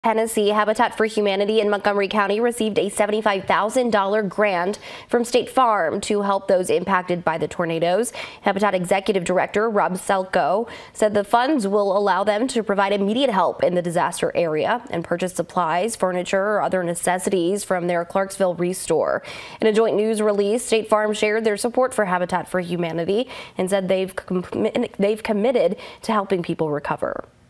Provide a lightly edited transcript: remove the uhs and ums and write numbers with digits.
Tennessee, Habitat for Humanity in Montgomery County received a $75,000 grant from State Farm to help those impacted by the tornadoes. Habitat Executive Director Rob Selko said the funds will allow them to provide immediate help in the disaster area and purchase supplies, furniture, or other necessities from their Clarksville restore. In a joint news release, State Farm shared their support for Habitat for Humanity and said they've committed to helping people recover.